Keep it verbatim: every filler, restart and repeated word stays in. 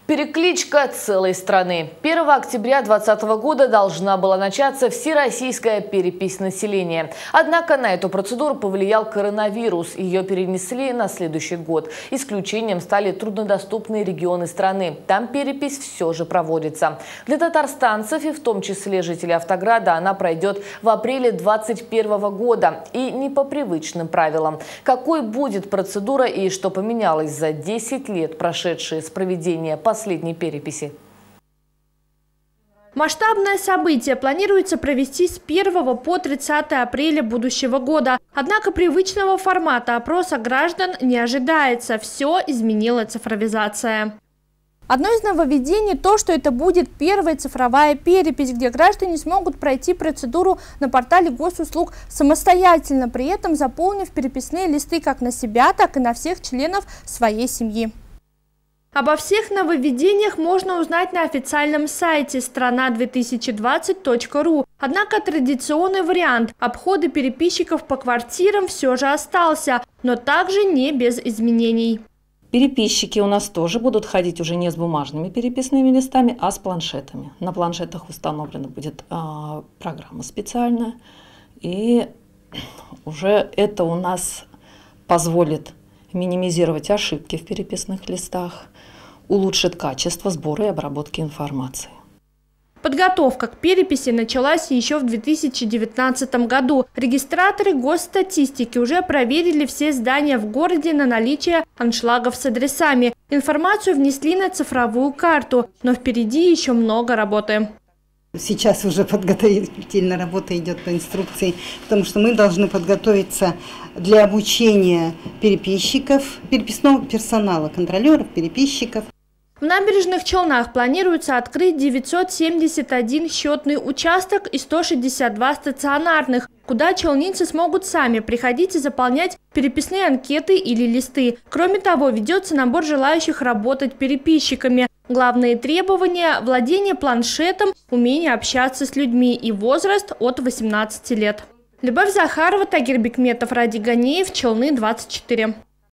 Перекличка целой страны. первого октября две тысячи двадцатого года должна была начаться всероссийская перепись населения. Однако на эту процедуру повлиял коронавирус. Ее перенесли на следующий год. Исключением стали труднодоступные регионы страны. Там перепись все же проводится. Для татарстанцев, и в том числе жителей Автограда, она пройдет в апреле две тысячи двадцать первого года. И не по привычным правилам. Какой будет процедура и что поменялось за десять лет, прошедшие с проведения последней переписи? Масштабное событие планируется провести с первого по тридцатое апреля будущего года. Однако привычного формата опроса граждан не ожидается. Все изменила цифровизация. Одно из нововведений – то, что это будет первая цифровая перепись, где граждане смогут пройти процедуру на портале госуслуг самостоятельно, при этом заполнив переписные листы как на себя, так и на всех членов своей семьи. Обо всех нововведениях можно узнать на официальном сайте страна две тысячи двадцать точка ру. Однако традиционный вариант обхода переписчиков по квартирам все же остался, но также не без изменений. Переписчики у нас тоже будут ходить уже не с бумажными переписными листами, а с планшетами. На планшетах установлена будет э, программа специальная, и уже это у нас позволит минимизировать ошибки в переписных листах, улучшит качество сбора и обработки информации. Подготовка к переписи началась еще в две тысячи девятнадцатом году. Регистраторы госстатистики уже проверили все здания в городе на наличие аншлагов с адресами. Информацию внесли на цифровую карту, но впереди еще много работы. Сейчас уже подготовительная работа идет по инструкции, потому что мы должны подготовиться для обучения переписчиков, переписного персонала, контролеров, переписчиков. В Набережных Челнах планируется открыть девятьсот семьдесят один счетный участок и сто шестьдесят два стационарных, куда челнинцы смогут сами приходить и заполнять переписные анкеты или листы. Кроме того, ведется набор желающих работать переписчиками. Главные требования – владение планшетом, умение общаться с людьми и возраст от восемнадцати лет. Любовь Захарова, Тагир Бекметов, Ради Ганеев, Челны двадцать четыре.